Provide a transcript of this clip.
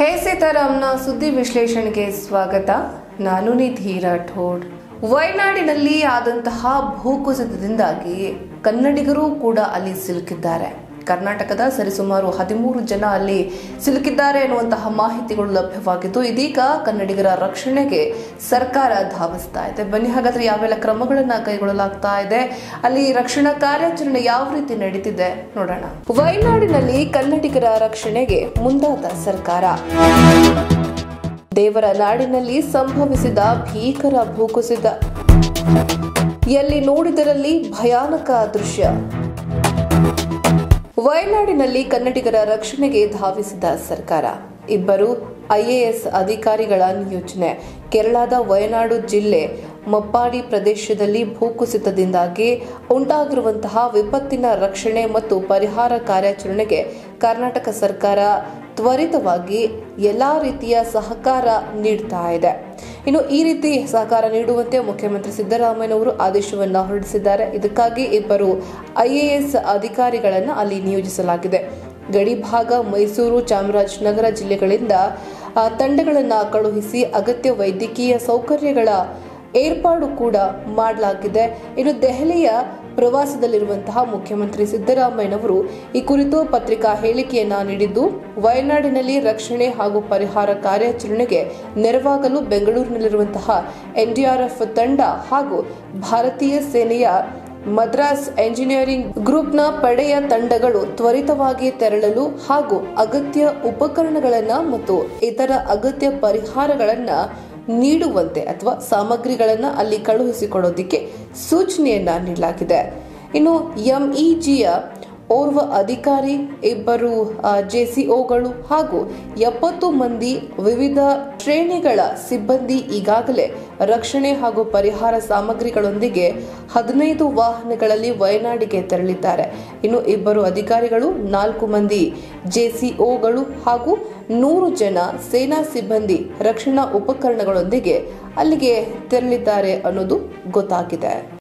ಹೇ ಸೀತಾರಾಮ್ನ ಸುದ್ದಿ ವಿಶ್ಲೇಷಣೆಗೆ ಸ್ವಾಗತ. ನಾನು ನಿಧಿ ರಾಠೋಡ್. ವಯನಾಡಿನಲ್ಲಿ ಆದಂತಹ ಭೂಕುಸಿತದಿಂದಾಗಿ ಕನ್ನಡಿಗರು ಕೂಡ ಅಲ್ಲಿ ಸಿಲುಕಿದ್ದಾರೆ. ಕರ್ನಾಟಕದ ಸರಿಸುಮಾರು 13 ಜನ ಅಲ್ಲಿ ಸಿಲುಕಿದ್ದಾರೆ ಎನ್ನುವಂತಹ ಮಾಹಿತಿಗಳು ಲಭ್ಯವಾಗಿದ್ದು, ಇದೀಗ ಕನ್ನಡಿಗರ ರಕ್ಷಣೆಗೆ ಸರ್ಕಾರ ಧಾವಿಸ್ತಾ ಇದೆ. ಬನ್ನಿ ಹಾಗಾದ್ರೆ ಯಾವೆಲ್ಲ ಕ್ರಮಗಳನ್ನ ಕೈಗೊಳ್ಳಲಾಗ್ತಾ ಇದೆ, ಅಲ್ಲಿ ರಕ್ಷಣಾ ಕಾರ್ಯಾಚರಣೆ ಯಾವ ರೀತಿ ನಡೀತಿದೆ ನೋಡೋಣ. ವಯನಾಡಿನಲ್ಲಿ ಕನ್ನಡಿಗರ ರಕ್ಷಣೆಗೆ ಮುಂದಾದ ಸರ್ಕಾರ. ದೇವರ ನಾಡಿನಲ್ಲಿ ಸಂಭವಿಸಿದ ಭೀಕರ ಭೂಕುಸಿತ, ಎಲ್ಲಿ ನೋಡಿದರಲ್ಲಿ ಭಯಾನಕ ದೃಶ್ಯ. ವಯನಾಡಿನಲ್ಲಿ ಕನ್ನಡಿಗರ ರಕ್ಷಣೆಗೆ ಧಾವಿಸಿದ ಸರ್ಕಾರ. 2 IAS ಅಧಿಕಾರಿಗಳ ನಿಯೋಜನೆ. ಕೇರಳದ ವಯನಾಡು ಜಿಲ್ಲೆ ಮಪ್ಪಾಡಿ ಪ್ರದೇಶದಲ್ಲಿ ಭೂಕುಸಿತದಿಂದಾಗಿ ಉಂಟಾಗಿರುವಂತಹ ವಿಪತ್ತಿನ ರಕ್ಷಣೆ ಮತ್ತು ಪರಿಹಾರ ಕಾರ್ಯಾಚರಣೆಗೆ ಕರ್ನಾಟಕ ಸರ್ಕಾರ ತ್ವರಿತವಾಗಿ ಎಲ್ಲಾ ರೀತಿಯ ಸಹಕಾರ ನೀಡ್ತಾ ಇದೆ. ಇನ್ನು ಈ ರೀತಿ ಸಹಕಾರ ನೀಡುವಂತೆ ಮುಖ್ಯಮಂತ್ರಿ ಸಿದ್ದರಾಮಯ್ಯನವರು ಆದೇಶವನ್ನು ಹೊರಡಿಸಿದ್ದಾರೆ. ಇದಕ್ಕಾಗಿ 2 IAS ಅಧಿಕಾರಿಗಳನ್ನು ಅಲ್ಲಿ ನಿಯೋಜಿಸಲಾಗಿದೆ. ಗಡಿ ಭಾಗ ಮೈಸೂರು, ಚಾಮರಾಜನಗರ ಜಿಲ್ಲೆಗಳಿಂದ ತಂಡಗಳನ್ನು ಕಳುಹಿಸಿ ಅಗತ್ಯ ವೈದ್ಯಕೀಯ ಸೌಕರ್ಯಗಳ ಏರ್ಪಾಡು ಕೂಡ ಮಾಡಲಾಗಿದೆ. ಇನ್ನು ದೆಹಲಿಯ ಪ್ರವಾಸದಲ್ಲಿರುವಂತಹ ಮುಖ್ಯಮಂತ್ರಿ ಸಿದ್ದರಾಮಯ್ಯನವರು ಈ ಕುರಿತು ಪತ್ರಿಕಾ ಹೇಳಿಕೆಯನ್ನ ನೀಡಿದ್ದು, ವಯನಾಡಿನಲ್ಲಿ ರಕ್ಷಣೆ ಹಾಗೂ ಪರಿಹಾರ ಕಾರ್ಯಾಚರಣೆಗೆ ನೆರವಾಗಲು ಬೆಂಗಳೂರಿನಲ್ಲಿರುವಂತಹ NDRF ತಂಡ ಹಾಗೂ ಭಾರತೀಯ ಸೇನೆಯ ಮದ್ರಾಸ್ ಎಂಜಿನಿಯರಿಂಗ್ ಗ್ರೂಪ್ನ ಪಡೆಯ ತಂಡಗಳು ತ್ವರಿತವಾಗಿ ತೆರಳಲು ಹಾಗೂ ಅಗತ್ಯ ಉಪಕರಣಗಳನ್ನು ಮತ್ತು ಇತರ ಅಗತ್ಯ ಪರಿಹಾರಗಳನ್ನ ನೀಡುವಂತೆ ಅಥವಾ ಸಾಮಗ್ರಿಗಳನ್ನು ಅಲ್ಲಿ ಕಳುಹಿಸಿಕೊಡೋದಕ್ಕೆ ಸೂಚನೆಯನ್ನ ನೀಡಲಾಗಿದೆ. ಇನ್ನು MEGಯ ಓರ್ವ ಅಧಿಕಾರಿ, 2 JCOಗಳು ಹಾಗೂ 70 ಮಂದಿ ವಿವಿಧ ಶ್ರೇಣಿಗಳ ಸಿಬ್ಬಂದಿ ಈಗಾಗಲೇ ರಕ್ಷಣೆ ಹಾಗೂ ಪರಿಹಾರ ಸಾಮಗ್ರಿಗಳೊಂದಿಗೆ 15 ವಾಹನಗಳಲ್ಲಿ ವಯನಾಡಿಗೆ ತೆರಳಿದ್ದಾರೆ. ಇನ್ನು 2 ಅಧಿಕಾರಿಗಳು, 4 ಮಂದಿ JCOಗಳು ಹಾಗೂ 100 ಜನ ಸೇನಾ ಸಿಬ್ಬಂದಿ ರಕ್ಷಣಾ ಉಪಕರಣಗಳೊಂದಿಗೆ ಅಲ್ಲಿಗೆ ತೆರಳಿದ್ದಾರೆ ಅನ್ನೋದು ಗೊತ್ತಾಗಿದೆ.